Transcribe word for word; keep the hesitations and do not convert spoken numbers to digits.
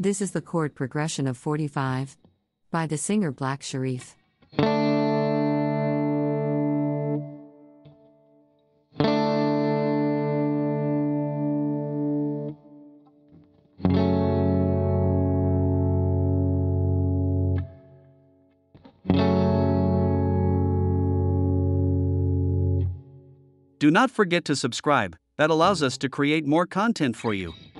This is the chord progression of forty-five by the singer Black Sherif. Do not forget to subscribe, that allows us to create more content for you.